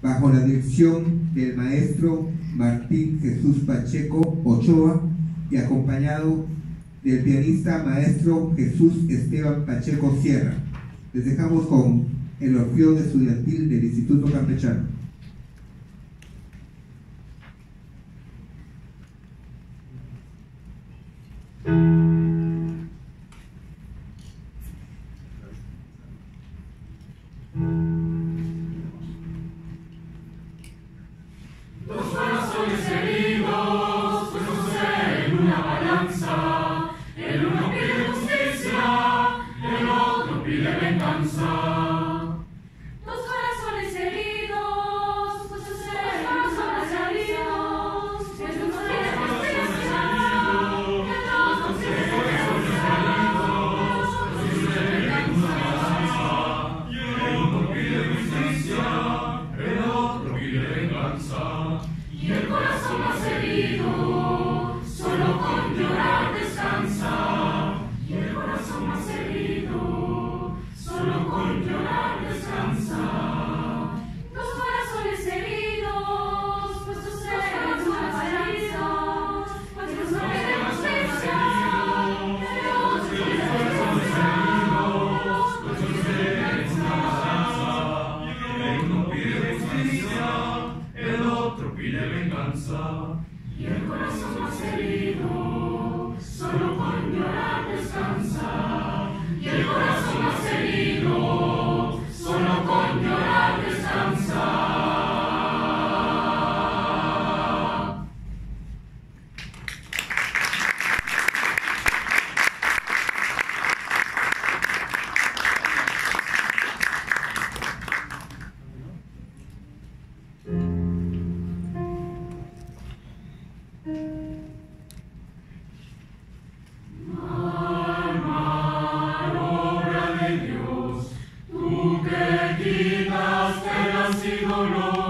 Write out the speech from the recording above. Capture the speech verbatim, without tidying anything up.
bajo la dirección del maestro Martín Jesús Pacheco Ochoa y acompañado del pianista maestro Jesús Esteban Pacheco Sierra. Les dejamos con el Orfeón Estudiantil del Instituto Campechano. Dos corazones heridos, puestos en una balanza, el uno pide justicia, el otro pide venganza. Dos corazones heridos, puestos en una balanza, el uno pide justicia, el otro pide venganza. Y el uno pide justicia, el otro pide venganza. Y el corazón más herido, solo con llorar descansa. Y el corazón más herido, solo con llorar descansa. Dos corazones heridos, puestos en una balanza, el uno pide justicia, el otro pide El otro pide venganza. Y el corazón más herido, solo con llorar descansa. Y el corazón más herido, solo con llorar descansa. Tú que quitaste las ídolos.